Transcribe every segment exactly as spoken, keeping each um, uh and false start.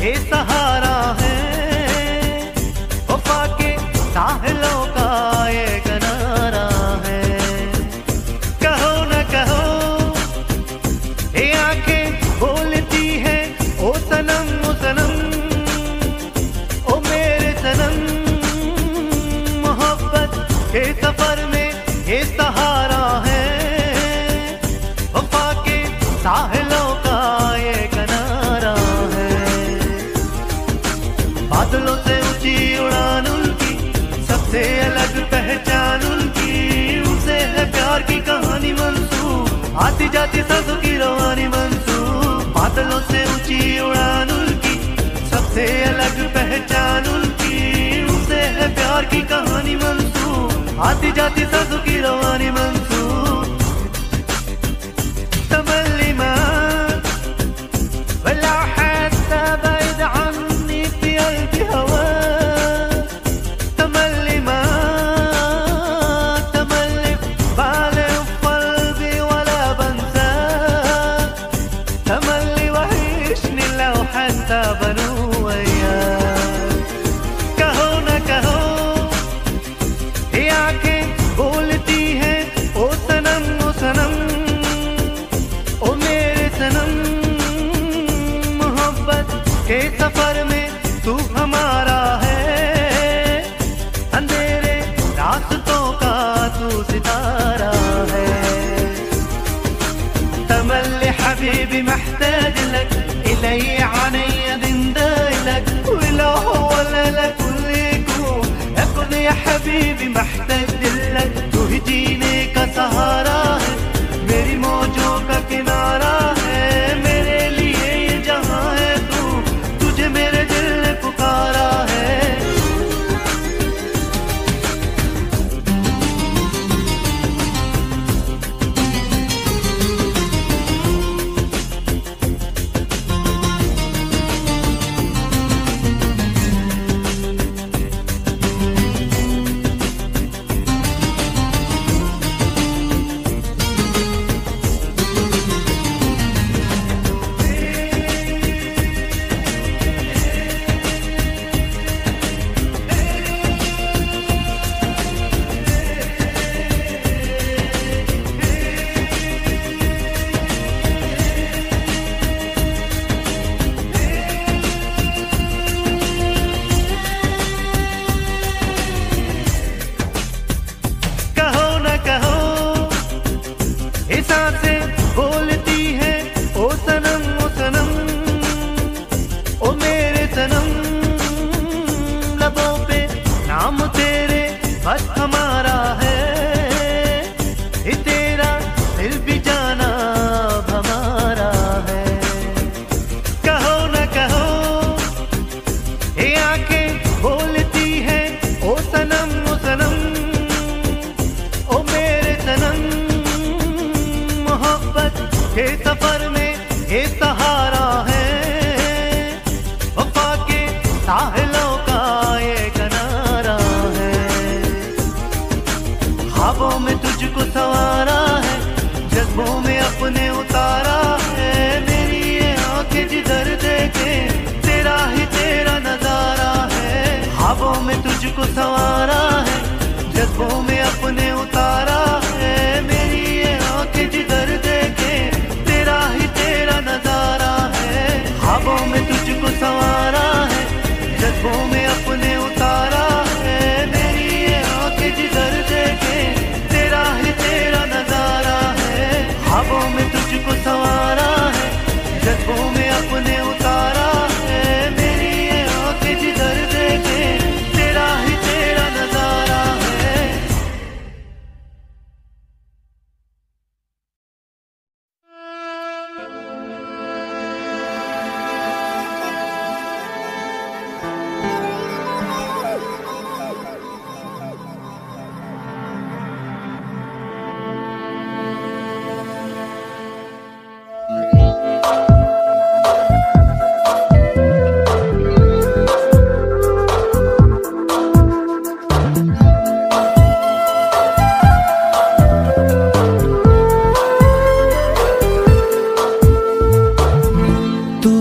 ये सहारा है, वफा के साहिलों का ये किनारा है। कहो न कहो ये आंखें बोलती है ओ सनम ओ सनम ओ मेरे सनम। मोहब्बत के सफर में ये सहारा है, वफा के साहिलों का ये किनारा है। बादलों से ऊंची उड़ान उनकी, सबसे अलग पहचान उनकी, उनसे है प्यार की कहानी मंसूब, आती जाती सांसों की रवानी मंसूब। बादलों से ऊंची उड़ान उनकी, सबसे अलग पहचान उनकी, उनसे है प्यार की कहानी मंसूब, आती जाती सांसों की रवानी मंसूब। तमल्ली मां वला हत्ता بعيد عني في قلبي هواك، تملي معاك تملي بعلي بقلبي ولا بنساك، تملي وحشني لو حتى بنو وياك। कहो न कहो ये आंखें बोलती हैं ओ सनम ओ सनम ओ मेरे सनम। मोहब्बत के सफर में तू हमारा है, अंधेरे रास्तों का तू सितारा है। تملي حبيبي محتاج لك، إلي عيني دنداي لك، ولو هو لا كل يكون يكون يا حبيبي محتاج لك। तू ही जीने का सहारा है, मेरी मौजों का किनारा है, मेरे लिए ये जहां है तू, तुझे मेरे दिल ने पुकारा है। कहो न कहो ये सांसें बोलती है ओ सनम ओ सनम ओ मेरे सनम। लबों पे नाम तेरे बस हमारा है, ये तेरा दिल भी जाना अब हमारा है। कहो न कहो ये आंखें बोलती है ओ सनम ओ सनम ओ मेरे सनम। मोहब्बत के सफर में ये सहारा है, वफा के साहिलों का ये किनारा है। ख्वाबों में तुझको सवारा है, जज्बों में अपने उतारा है, मेरी ये आंखें जिधर देखे तेरा ही तेरा नजारा है। ख्वाबों में तुझको सवारा है, जज्बों में अपने उतारा है, मेरी ये आंखें जिधर देखे तेरा ही तेरा नजारा है। ख्वाबों में तुझको सवारा है, जज्बों में अपने उतारा है, मेरी ये आंखें जिधर देखे तेरा ही तेरा नजारा है। ख्वाबों में तुझको सवारा है, जज्बों में अपने उतारा है, मेरी ये आंखें जिधर देखे तेरा ही तेरा नजारा है।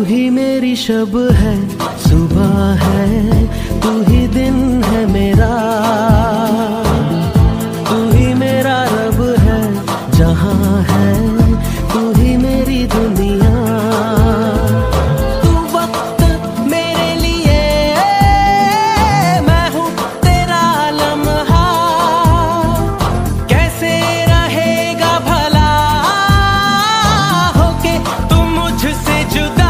ही मेरी शब है, सुबह है, तू ही दिन है मेरा, तू ही मेरा रब है, जहां है तू ही मेरी दुनिया। तू वक्त मेरे लिए, मैं हूँ तेरा लम्हा, कैसे रहेगा भला होके तू मुझसे जुदा।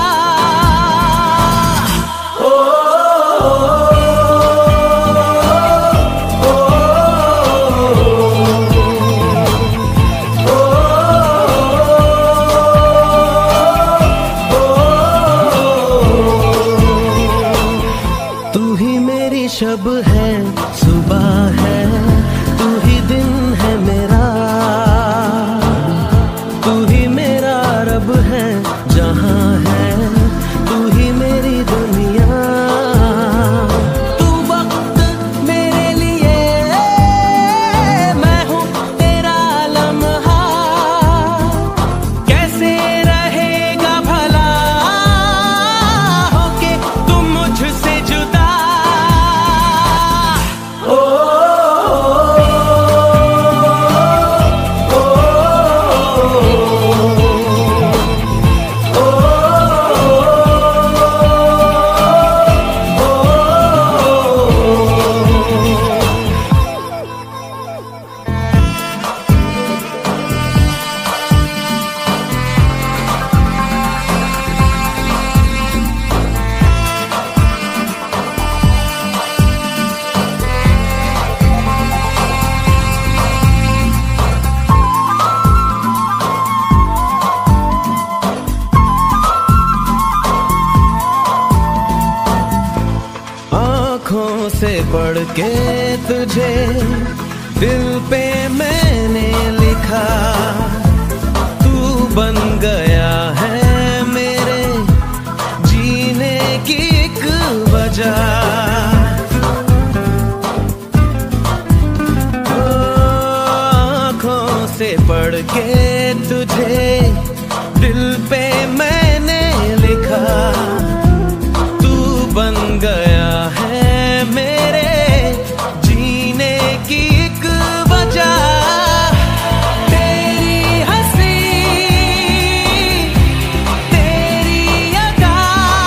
शब है, सुबह है, तू ही दिन है मेरा, तू ही मेरा रब है, जहां है तू ही मेरी दुनिया। तू वक्त मेरे लिए, मैं हूँ तेरा लम्हा, कैसे रहेगा भला होके तुम मुझसे जुदा। आँखों से पढ़ के तुझे दिल पे मैंने लिखा, तू बन गया है मेरे जीने की एक वजह। आँखों से पढ़ के तुझे दिल पे मैंने लिखा, तू बन गया है मेरे जीने की एक वजह। तेरी हंसी, तेरी अदा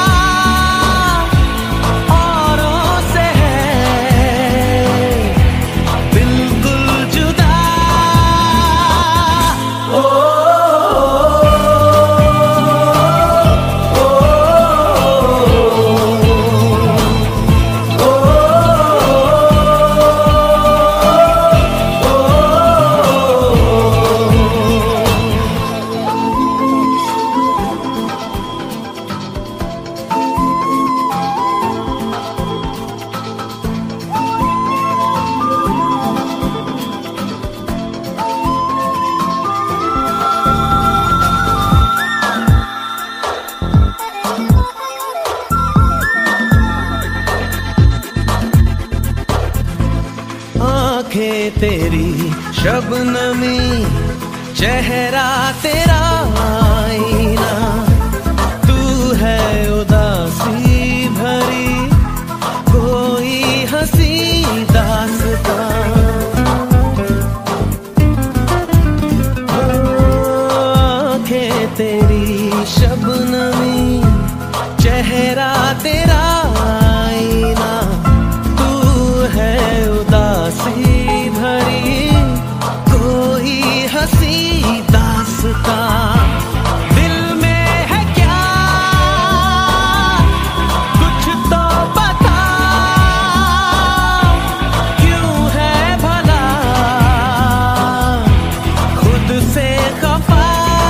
औरों से है बिल्कुल जुदा। ओ आँखें तेरी शबनमी, चेहरा तेरा आईना, तू है उदासी भरी कोई हंसी दास्तां। आँखें तेरी शबनमी, चेहरा तेरा आईना, तू है उदासी भरी कोई हंसी दास्तां। दिल में है क्या कुछ तो बता, क्यों है भला खुद से खफा।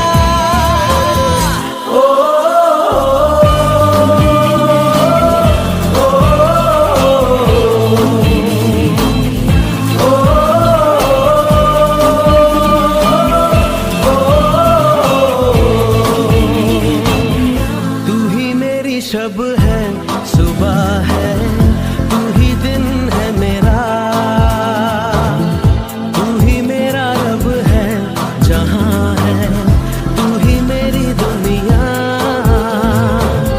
शब है, सुबह है, तू ही दिन है मेरा, तू ही मेरा रब है, जहां है तू ही मेरी दुनिया।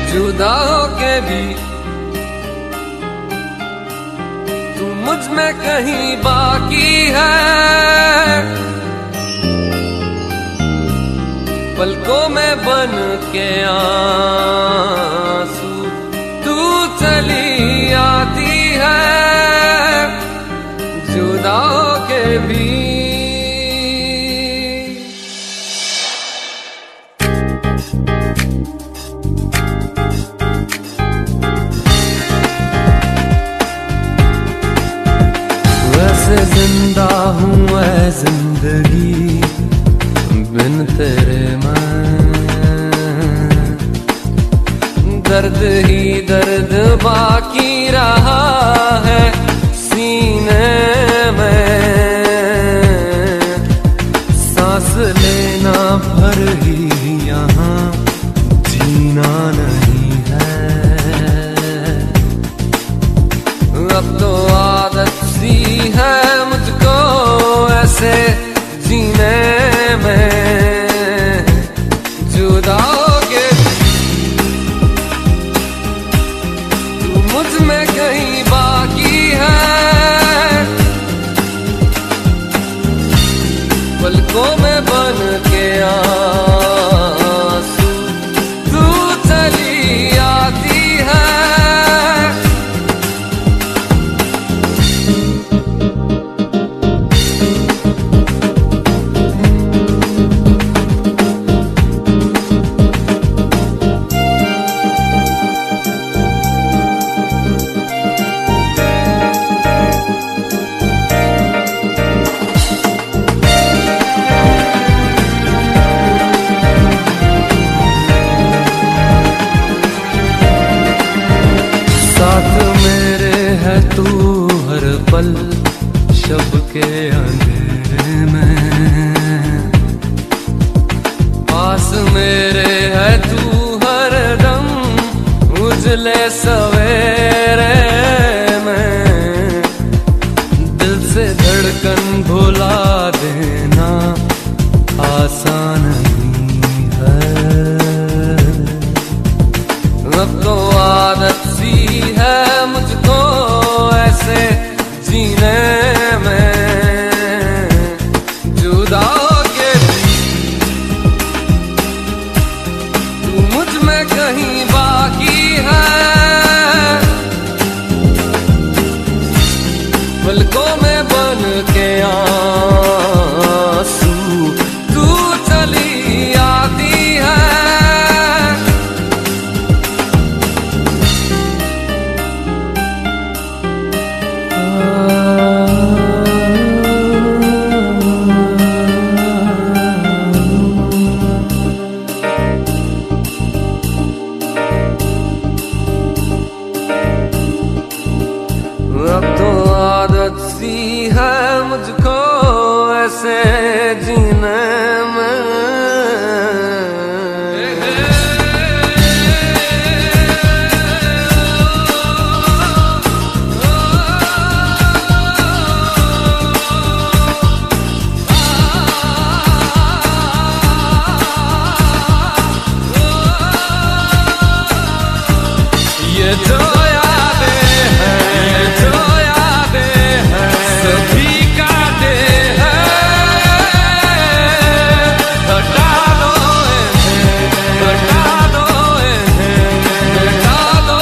जुदा होके भी तू मुझ में कहीं बाकी है। पलकों में बन के आंसू तू चली आती है, जुदा होके भी। वैसे जिंदा हूँ ऐ जिंदगी बिन तेरे मैं, दर्द ही दर्द बाकी रहा है सीने में, सांस लेना भर ही यहाँ जीना नहीं है। अब तो आदत सी है मुझको ऐसे जीने में, जुदा होके तू मुझ में कहीं बाकी है। पलकों में बन के आंसू तू चली आती है। साथ मेरे है तू हर पल शब के अंधेरे में, पास मेरे है तू हर दम उजले सवेरे में, दिल से धड़कन भुला देना आसान नहीं है। अब तो आदत सी है मुझको ऐसे जीने में, जुदा होके भी तू मुझ में कहीं बाकी है। पलकों में बन के आंसू तू चली आती है। अब तो आदत सी है मुझको ऐसे जीने में। ये जो यादें हैं, ये जो यादें हैं, सभी काटे हैं। हटा दो इन्हें, हटा दो इन्हें, हटा दो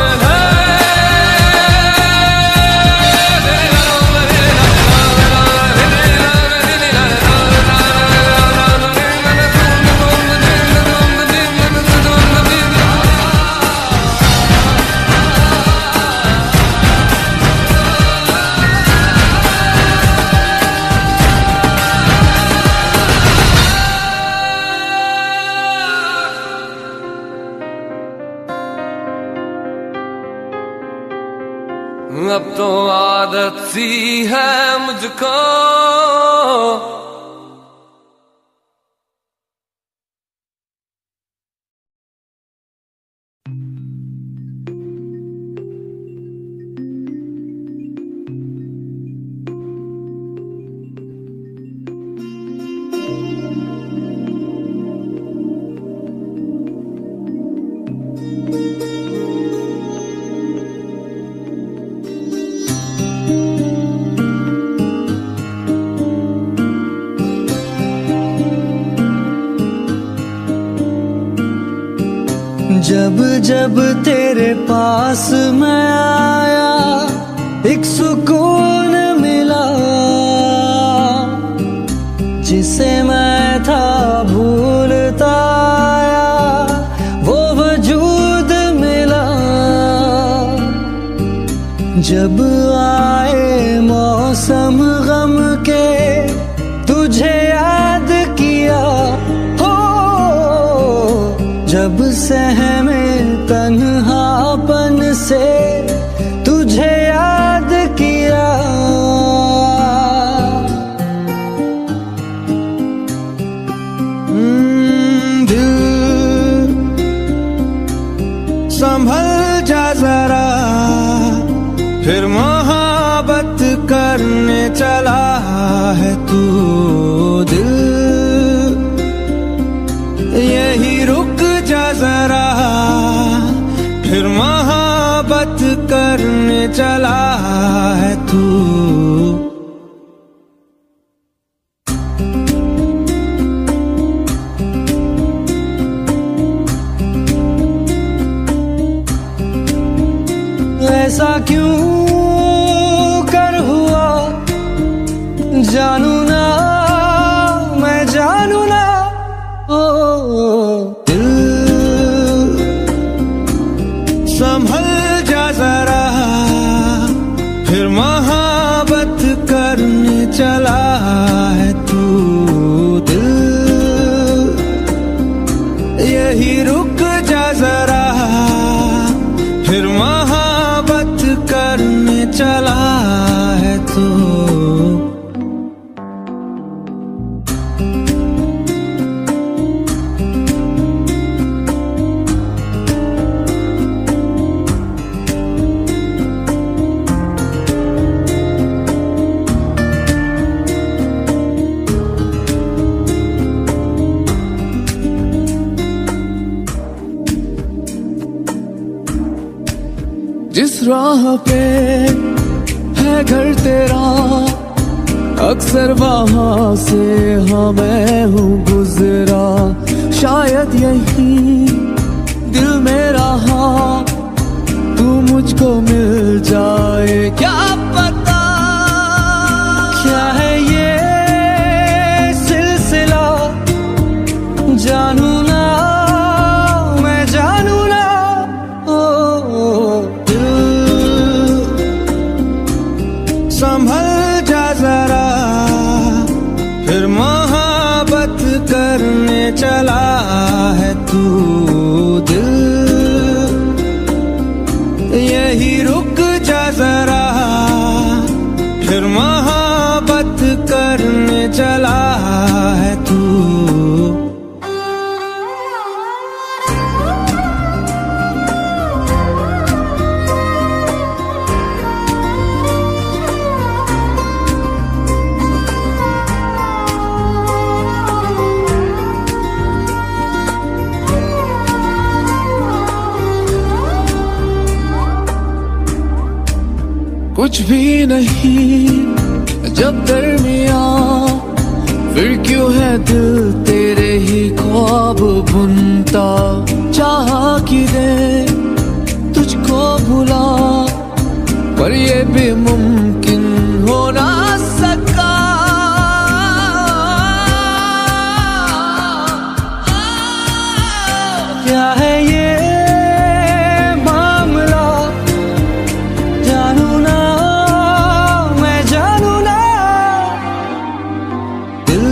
अब तो आदत सी है मुझको है। जब जब तेरे पास मैं आया एक सुकून मिला, जिसे मैं था भूलता आया वो वजूद मिला। जब आए मौसम गम के तुझे याद किया, हो जब सहमे तन्हापन से तुझे याद किया। दिल संभल जा जरा, फिर मोहब्बत करने चला है तू। दिल यही रुक जा जरा, फिर मोहब्बत करने चला है तू। ऐसा क्यों कर हुआ जानू ना, मैं जानू ना। ओ दिल संभल जा जरा, फिर मोहब्बत करने चला है तू। दिल यही रुक जा जरा, फिर मोहब्बत करने चला है तू। जिस राह पे है घर तेरा, अक्सर वहां से हाँ मैं हूँ गुजरा। शायद यही दिल मेरा हाँ तू मुझको मिल जाए, क्या पता। क्या है ये सिलसिला जानू ना, मैं जानू ना। संभल जा जरा, फिर मोहब्बत करने चला है तू। दिल यही रुक जा जरा, फिर मोहब्बत करने चला है तू। कुछ भी नहीं जब दरमिया, फिर क्यों है दिल तेरे ही ख्वाब बुनता। चाहा कि दे तुझको भुला, पर ये भी मुमकिन हो ना सका। क्या है ये मामला जानू ना, मैं जानू ना। दिल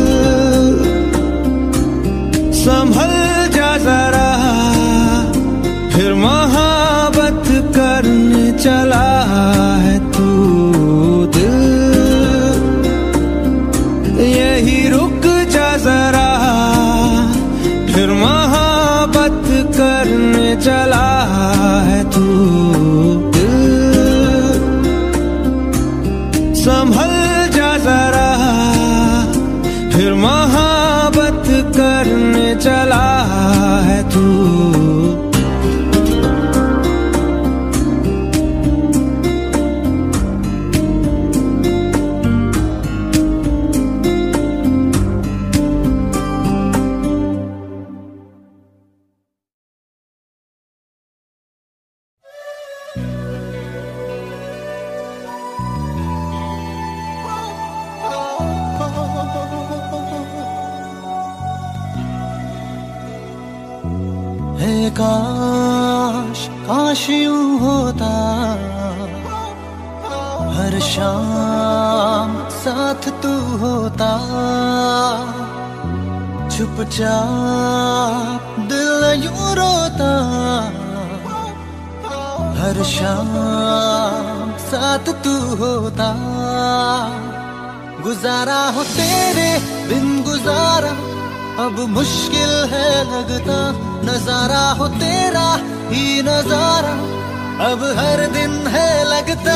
संभल जा जरा, फिर मोहब्बत करने चला है तू। दिल यही रुक जा जरा, फिर मोहब्बत करने चला है तू। दिल संभल जा जरा, फिर मोहब्बत करने चला है तू। है काश काश यूं होता, हर शाम साथ तू होता, चुपचाप दिल यूं रोता, हर शाम साथ तू होता। गुजारा हो तेरे बिन गुजारा अब मुश्किल है लगता, नजारा हो तेरा ही नजारा अब हर दिन है लगता।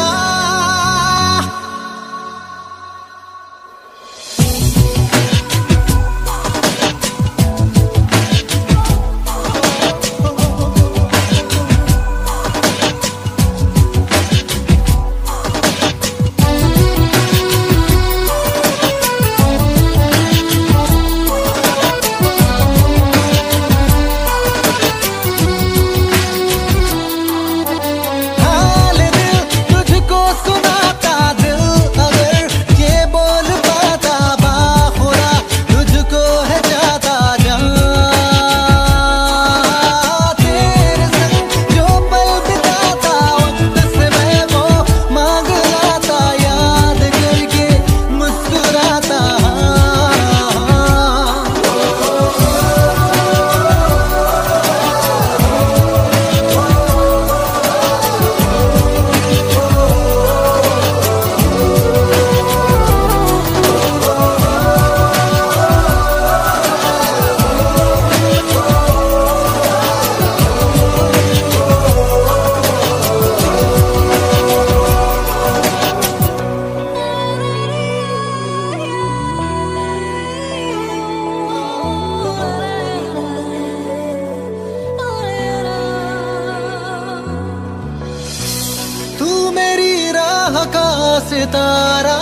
सितारा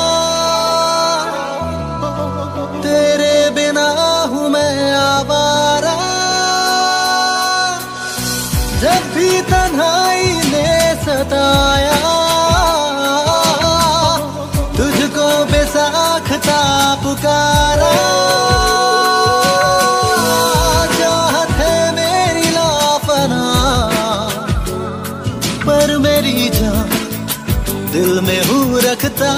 तेरे बिना हूँ मैं आवारा, जब भी तन्हाई ने सताया तुझको बेसाख्ता पुकारा। चाहत है मेरी लाफना पर मेरी जान दिल में हूँ रखता।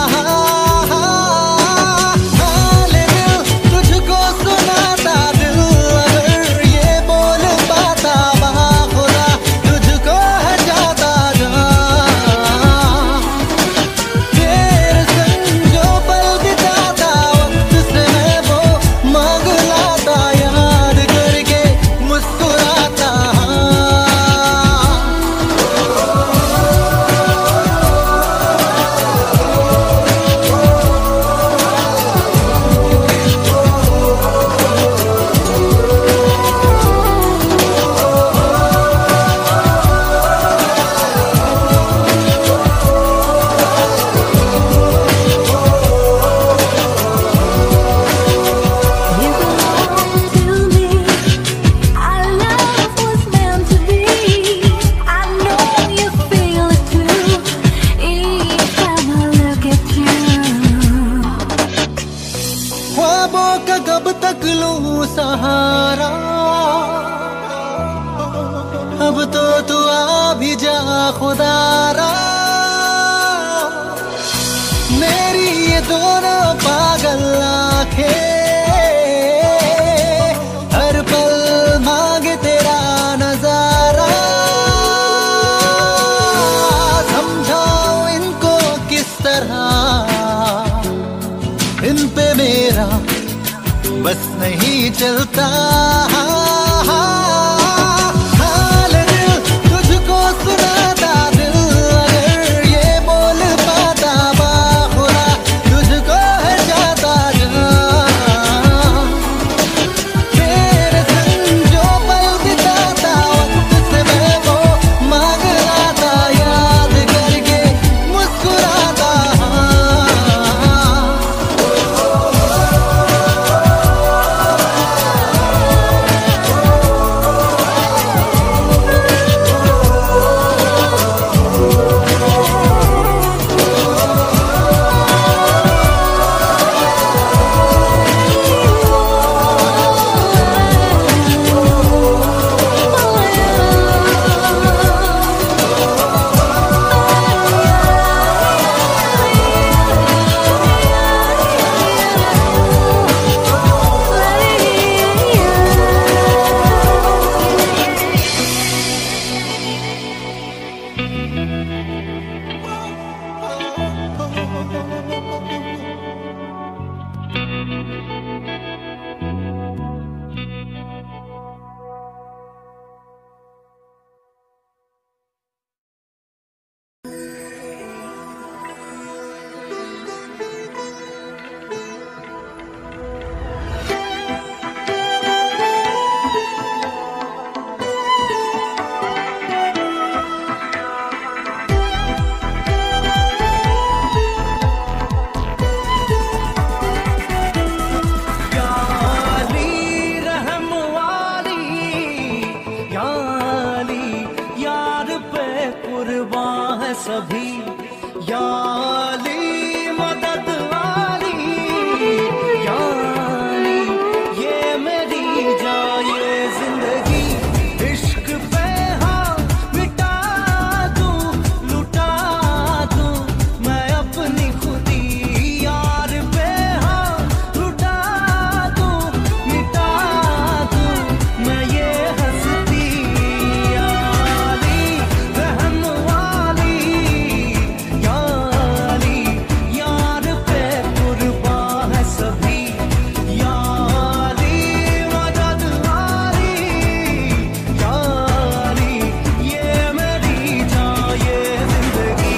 हाल दिल तुझको सुनाता, दिल अगर ये बोल पाता बाखुदा तुझको है जाता जहाँ। तेरे संग जो पल बिताता वक्त से मैं वो मांग लाता, याद करके मुस्कुराता। कब तक लूं सहारा, अब तो तू आ भी जा खुदारा। मेरी ये दोनों पागल आंखें हर पल मांगे तेरा नजारा। समझाओ इनको किस तरह, इन पे मेरा बस नहीं चलता। हाल दिल तुझको सुनाता, दिल अगर ये बोल पाता बाखुदा तुझको है जाता जहाँ। तेरे संग जो पल बिताता वक्त से मैं वो मांग लाता, याद करके मुस्कुराता। सभी, या अली मदद वाली, या अली ये मेरी जाए जिंदगी। इश्क पे हाँ मिटा दूं, लुटा दूं मैं अपनी खुदी, यार पे हाँ लुटा दूं, मिटा दूं मैं ये हंसती। या अली रहम वाली, या अली यार पे कुर्बान है सभी, या अली मदद वाली, या अली ये मेरी जाए जिंदगी।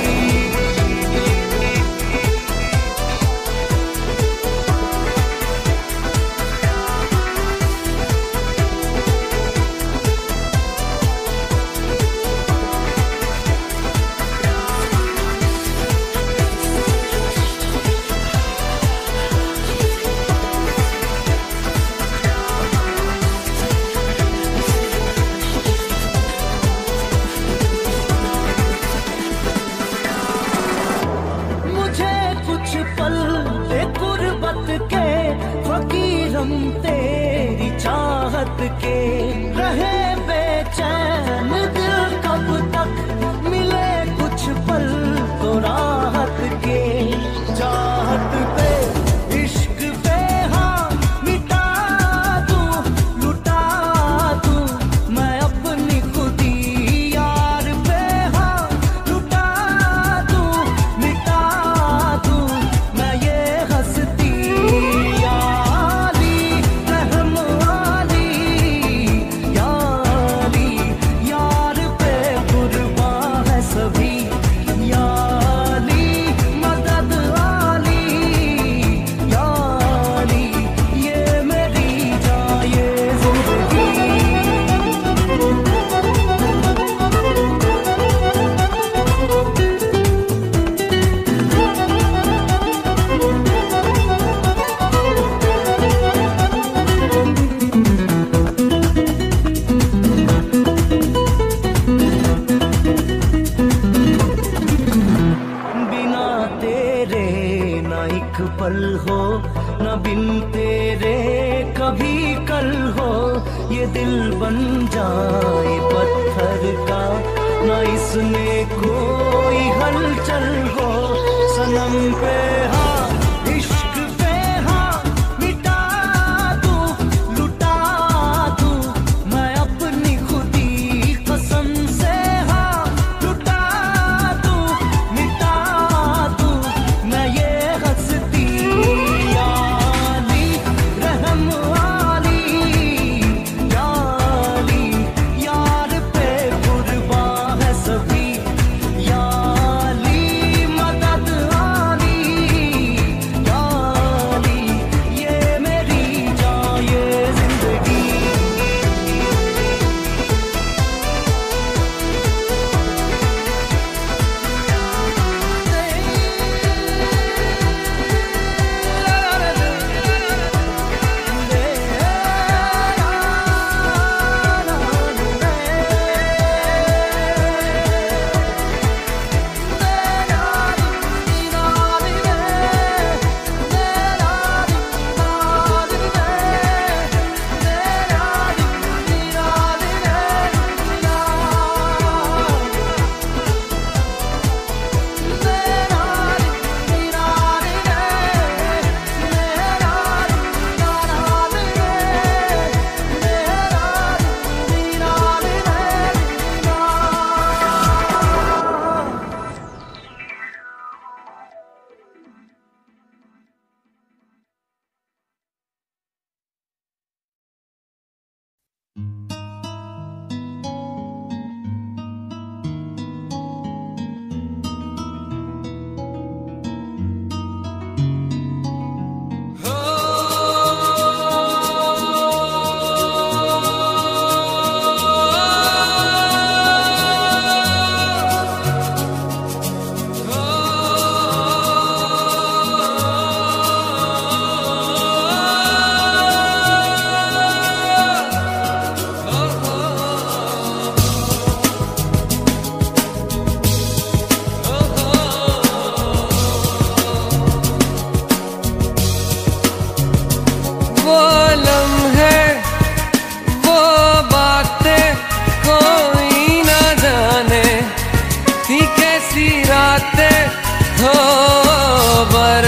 मुझे कुछ पल दे गुर्बत के, फकीरम तेरी चाहत के, रहे बेचैन दिल कब तक, मिले कुछ पल तो राहत के। चाहत पे इश्क पे हाँ मिटा दूं, लुटा दूं मैं अपनी खुदी, यार पे हाँ लुटा दूं, मिटा दूं मैं ये हंसती। या अली रहम वाली, या अली यार पे कुर्बान है सभी, या अली मदद वाली, या अली ये मेरी जाए जिंदगी। बिना तेरे ना एक पल हो, ना बिन तेरे कभी कल हो, ये दिल बन जाए पत्थर का, ना इसमें कोई हलचल हो। सनम पे हाँ इश्क पे हाँ मिटा दूं, लुटा दूं मैं अपनी खुदी, कसम से हाँ लुटा दूं, मिटा दूं मैं ये हंसती। या अली रहम वाली, या अली यार पे कुर्बान है सभी, या अली मदद वाली,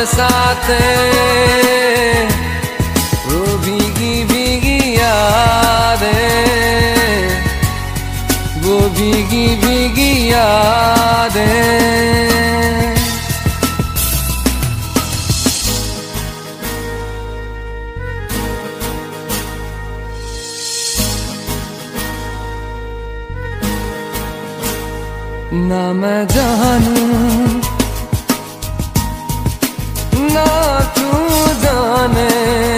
बरसाते, वो भीगी भीगी यादें, वो भीगी भीगी यादें। ना मैं जानूं ना तू जाने,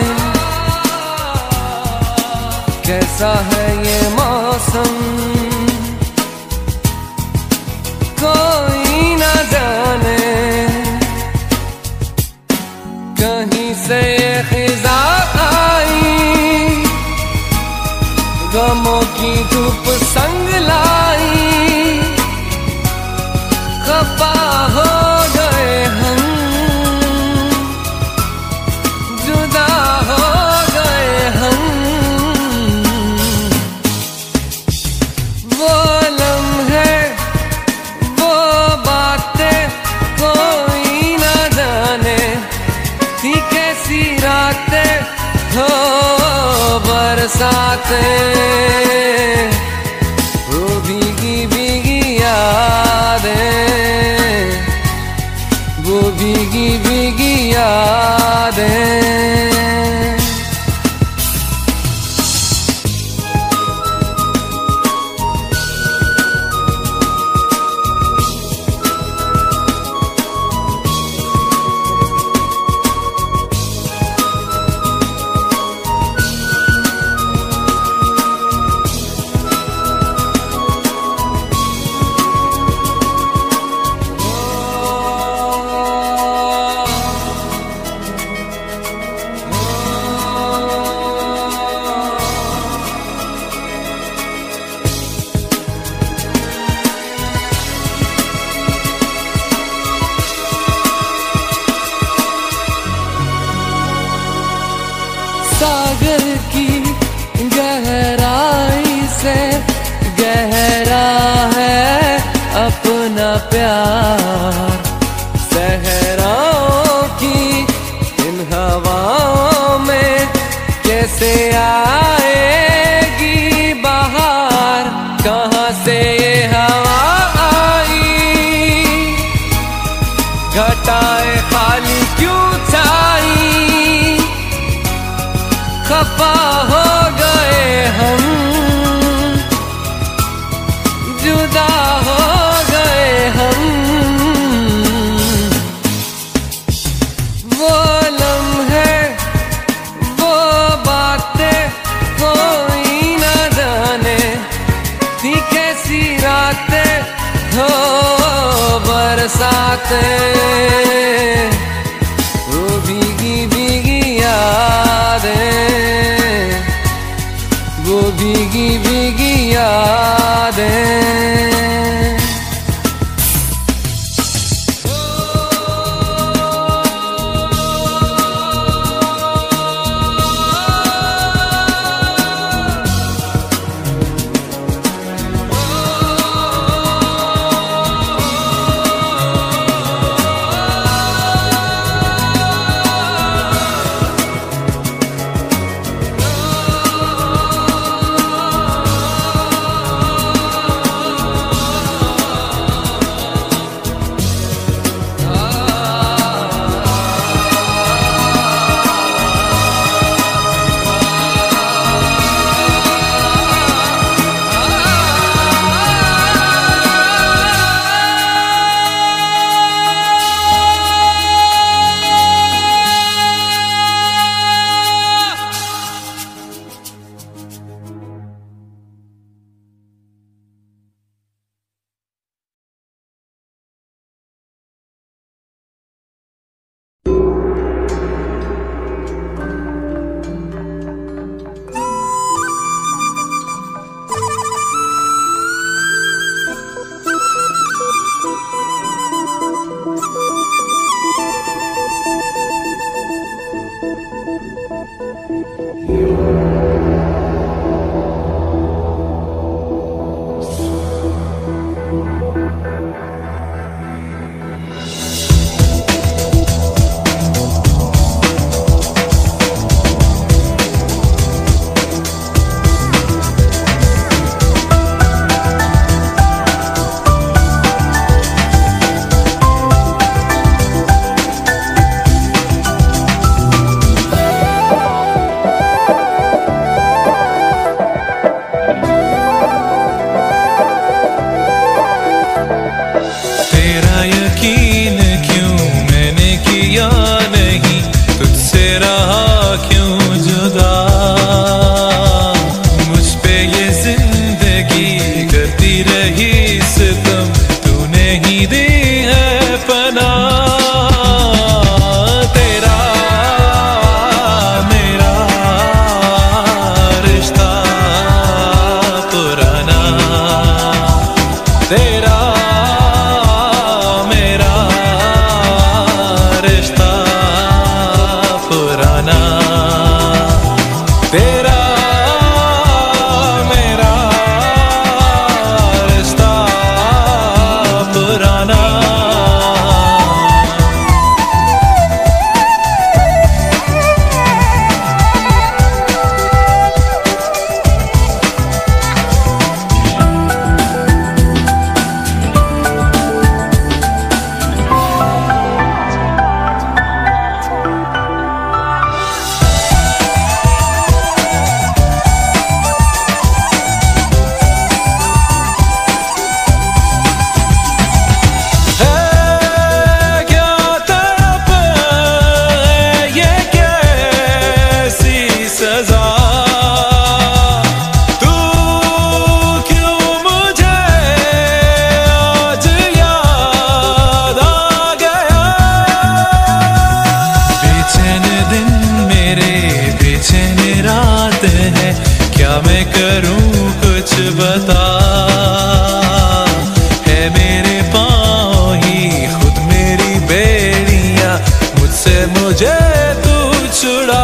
कैसा है ये मौसम कोई ना जाने। कहीं से ये खिज़ा आई, गमों की धूप संग लाई, खफा हो गए हम, जुदा हो गए हम। वो लम्हे वो बातें कोई ना जाने, थी कैसी रातें हो बरसाते, वो भीगी भीगी यादें, वो भीगी भीगी यादें। सागर की गहराई से गहरा है अपना प्यार, सहराओं की इन हवाओं में कैसे आएगी बहार। कहाँ से ये हवा आई, घटाएं खाली क्यों छाई, खफा हो गए हम, जुदा हो गए हम। वो लम्हे वो बातें कोई ना जाने, थी कैसी रातें हो बरसाते, वो भीगी भीगी यादें, वो भीगी भीगी यादें। चलता है मेरे पाँव ही खुद मेरी बेड़ियां, मुझसे मुझे तू छुड़ा।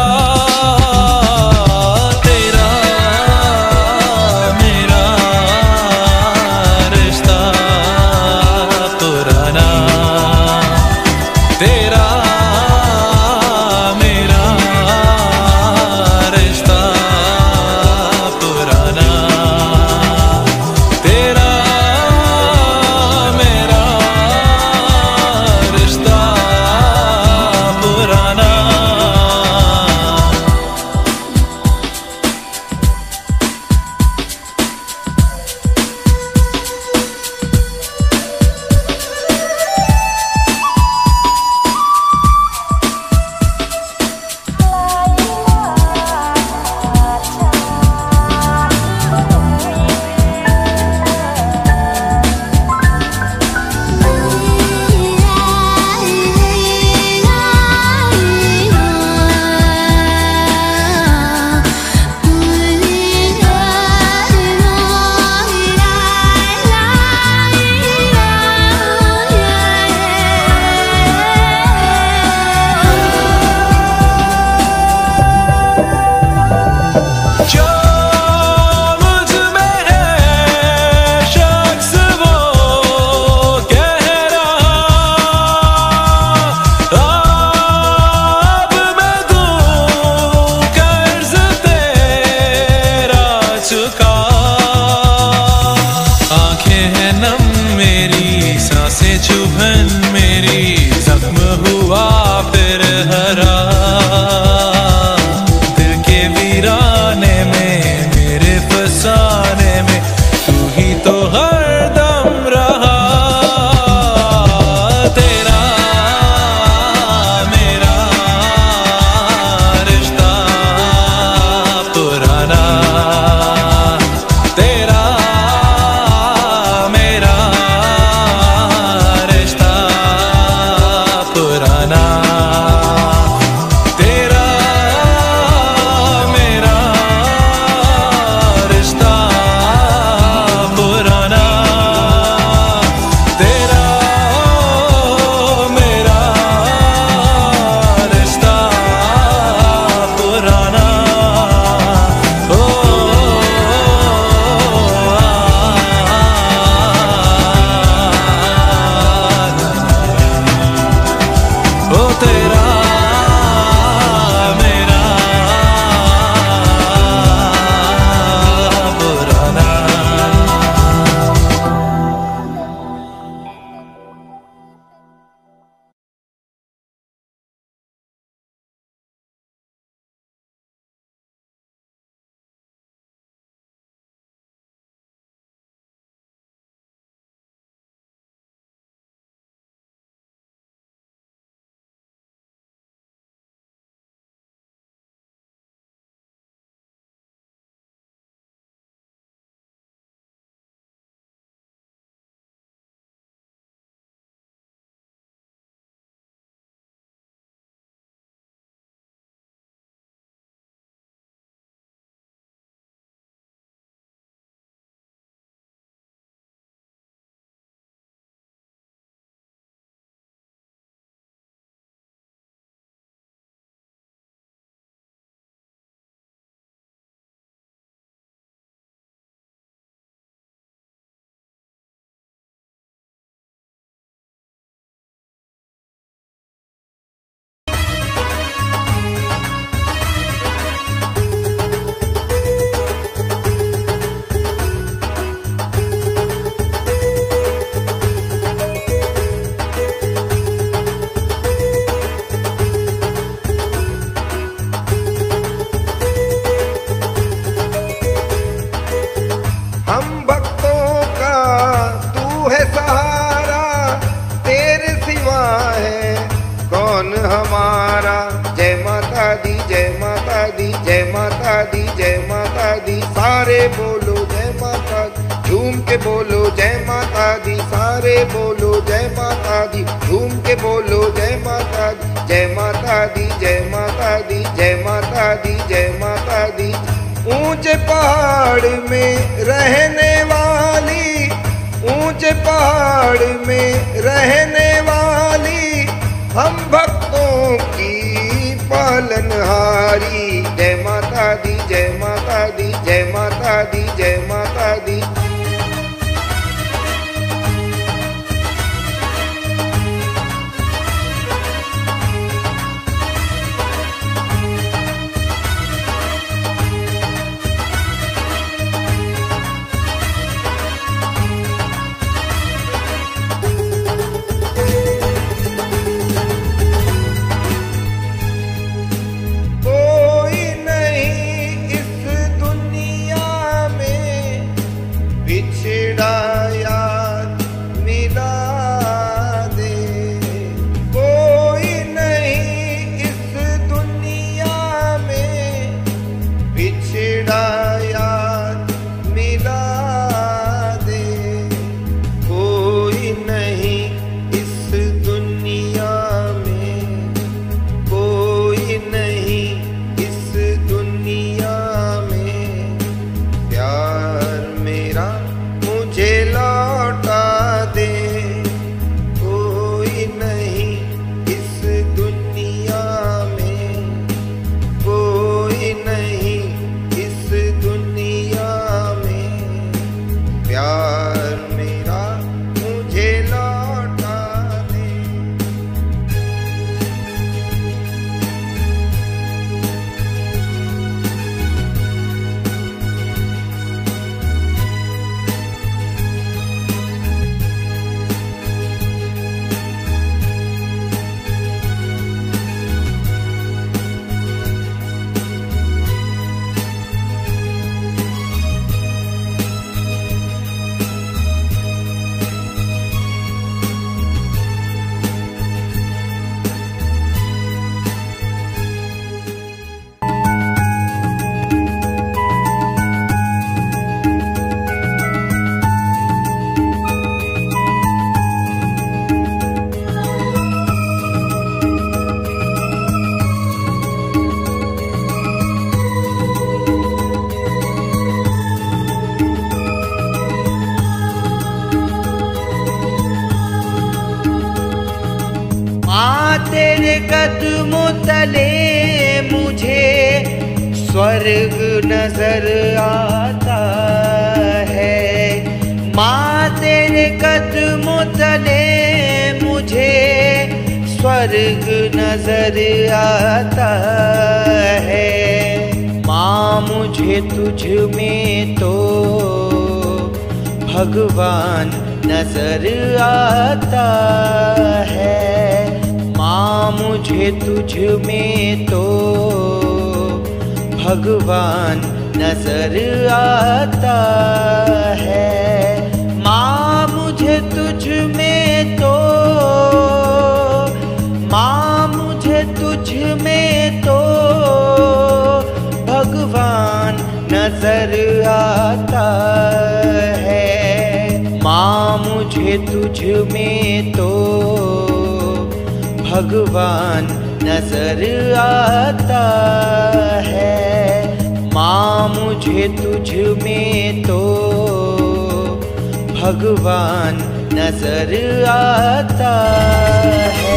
सारे बोलो जय माता दी, झूम के बोलो जय माता दी, सारे बोलो जय माता दी, झूम के बोलो जय माता दी, जय माता दी, जय माता दी, जय माता दी, जय माता दी। ऊंचे पहाड़ में रहने वाली, ऊंचे पहाड़ में रहने वाली, हम भक्तों की पालनहारी। जय माता दी, जय माता दी, जय माता दी, जय माता दी। तेरे कदमों तले मुझे स्वर्ग नजर आता है। माँ तेरे कदमों तले मुझे स्वर्ग नजर आता है। माँ मुझे तुझ में तो भगवान नजर आता है। माँ मुझे तुझ में तो भगवान नजर आता है। माँ मुझे तुझ में तो, माँ मुझे तुझ में तो भगवान नजर आता है। माँ मुझे तुझ में तो भगवान नजर आता है। माँ मुझे तुझ में तो भगवान नजर आता है।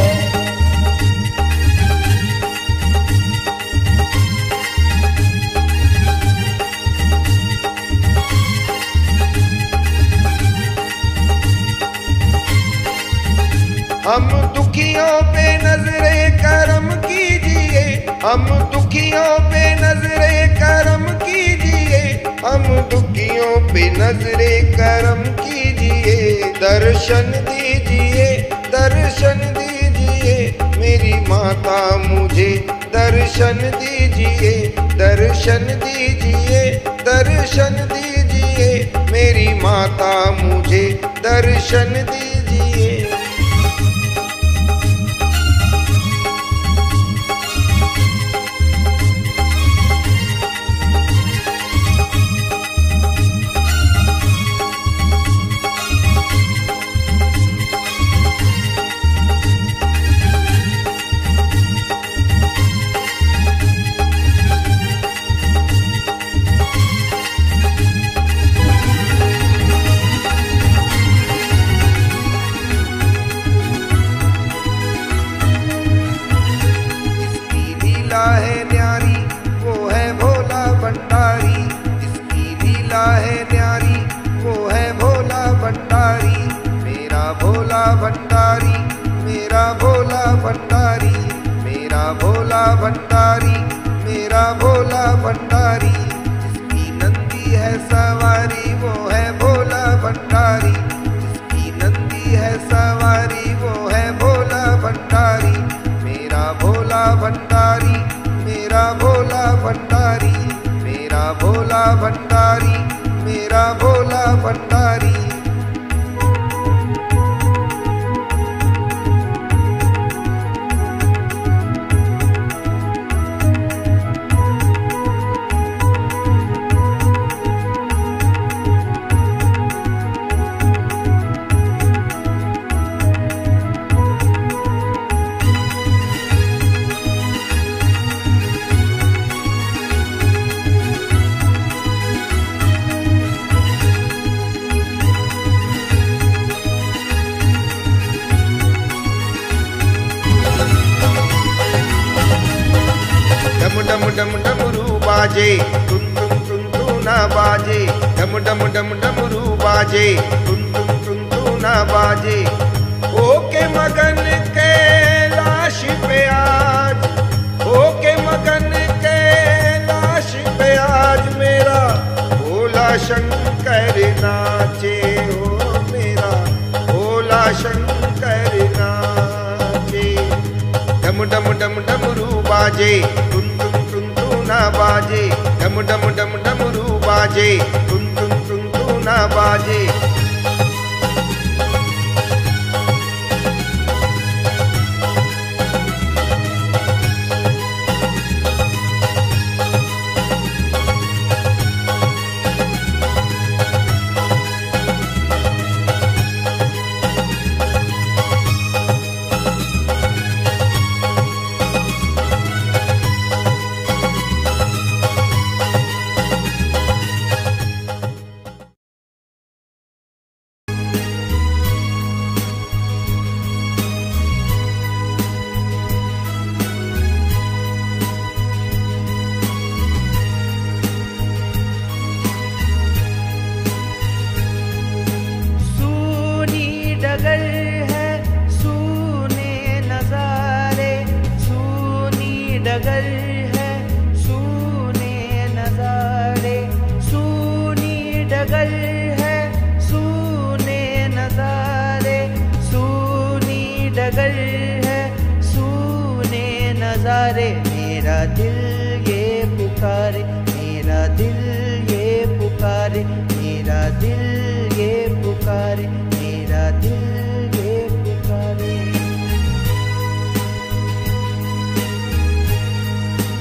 हम दुखियों पे नजरे करम कीजिए, हम दुखियों पे नजरे करम कीजिए, हम दुखियों पे नजरे करम कीजिए। दर्शन दीजिए, दर्शन दीजिए मेरी माता मुझे दर्शन दीजिए, दर्शन दीजिए, दर्शन दीजिए मेरी माता मुझे दर्शन दीजिए। भंडारी, जिसकी नंदी है सवारी वो है भोला भंडारी, मेरा भोला भंडारी, मेरा भोला भंडारी, मेरा भोला भंडारी, मेरा भोला भंडारी। डम डम डमरू बाजे तुम तुम तुम तू ना बाजे, डम डम डम डमरू बाजे तुम तुम तुम तू ना बाजे। ओके मगन कैलाश पे आज, ओके मगन कैलाश पे आज मेरा भोला शंकर नाचे, हो मेरा भोला शंकर नाचे। डम डम डम डमरू बाजे तुम तुम तुम तू ना बाजे, डम डम डम डमरू बाजे तुम तुम तुम तू ना बाजे। डगर है सूने नजारे, सूनी डगर है सूने नजारे, सूनी डगर है सूने नजारे, सूनी डगर है सूने नजारे। मेरा दिल ये पुकारे, मेरा दिल ये पुकारे, मेरा दिल ये पुकारे, मेरा दिल ये पुकारे।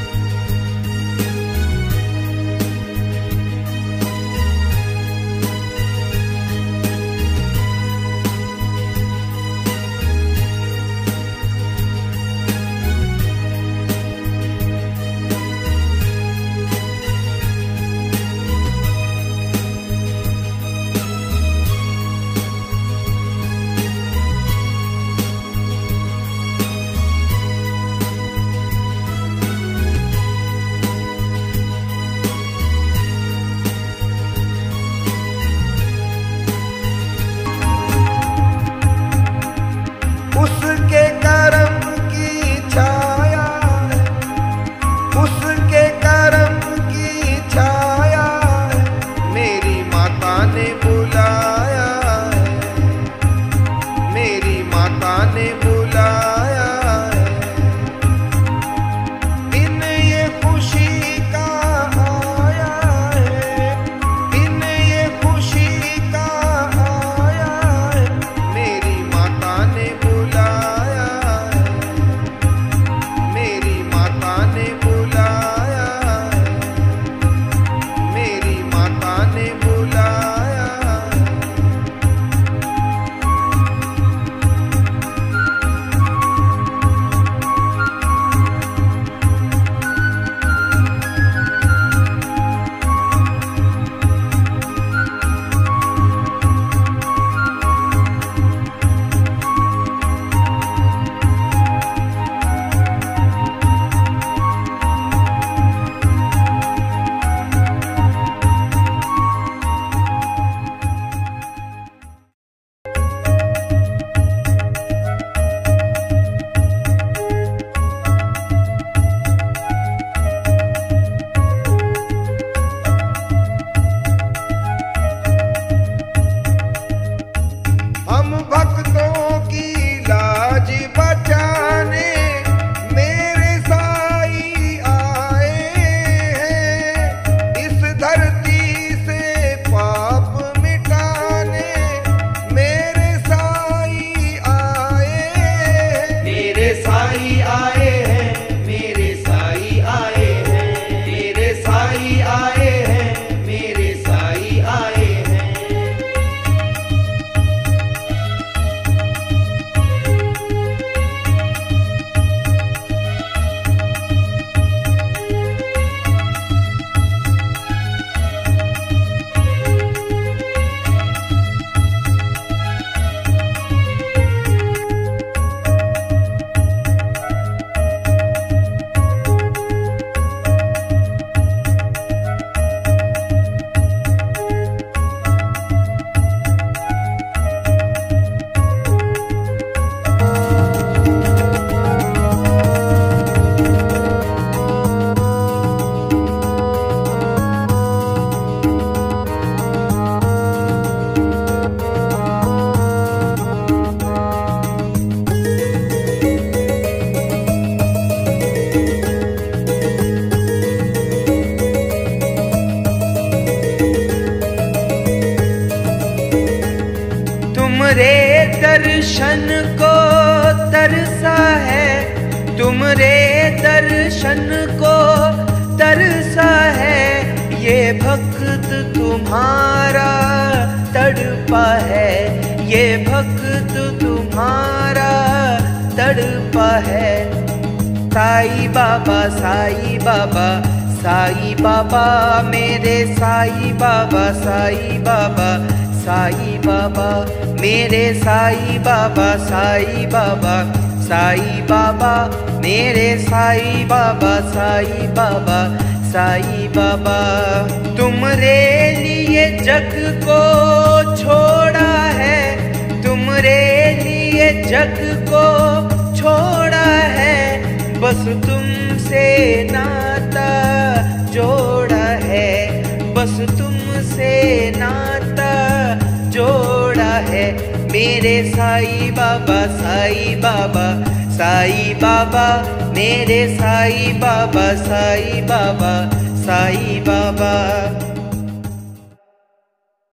तुमरे दर्शन को तरसा है, तुमरे दर्शन को तरसा है, ये भक्त तुम्हारा तड़पा है, ये भक्त तुम्हारा तड़पा है। साईं बाबा साईं बाबा साईं बाबा मेरे साईं बाबा साईं बाबा साईं बाबा मेरे साईं बाबा साईं बाबा साईं बाबा मेरे साईं बाबा साईं बाबा साईं बाबा। तुमरे लिए जग को छोड़ा है, तुमरे लिए जग को छोड़ा है, बस तुमसे नाता जोड़ा है, बस तुमसे नाता जोड़ा है। मेरे साईं बाबा साईं बाबा साईं बाबा मेरे साईं बाबा साईं बाबा साईं बाबा।